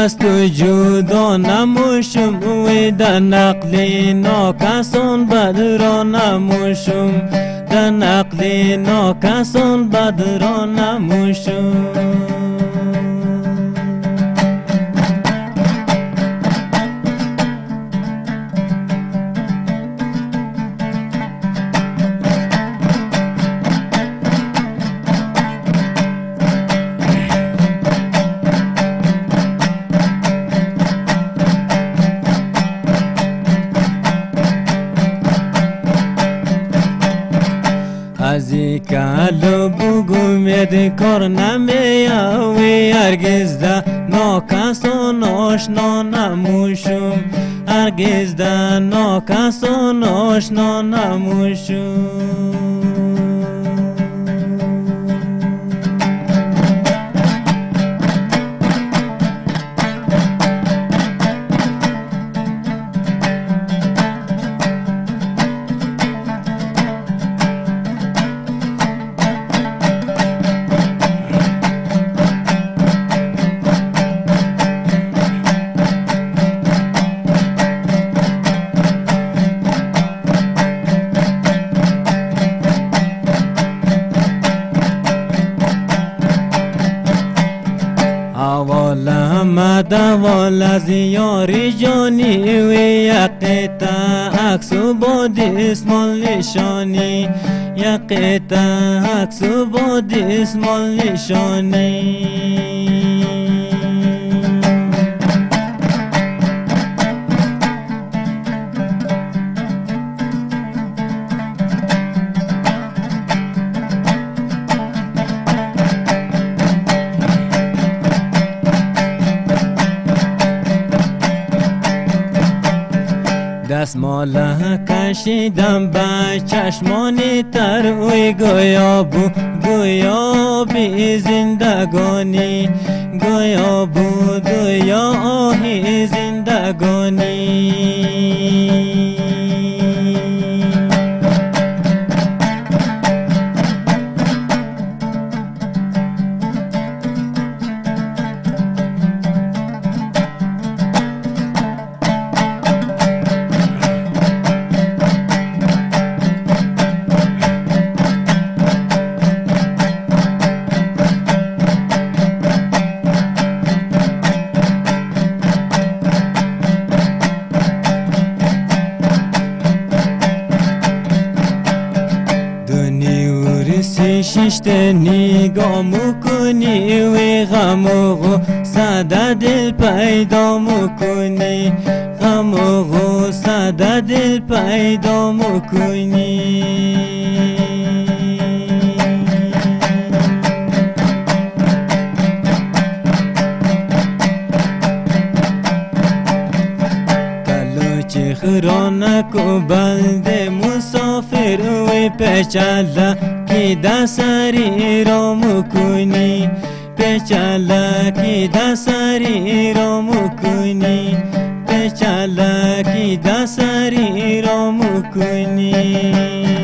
از تو جدا نموشم و در نقل ناکسان بد را نموشم در نقل ناکسان بد را نموشم از کالو بگوید کار نمیاوی هرگز ده ناکسان آشنا نموشم هرگز ده ناکسان آشنا نموشم دوال از یاری جانی و یقیتا عکس و باد اسمال نشانی یقیتا عکس و باد اسمال نشانی دستمال کشیدم به چشمانی تر اوی گویا بی زندگانی گویا آهی زندگانی ششته نگاه میکنی و غم و غصه در دل پیدا میکنی غم و غصه در دل پیدا میکنی کلوچ خرانک و بلده مسافر و پیچاله کی دسری را مکنی پیچاله کی دسری را مکنی پیچاله کی دسری را مکنی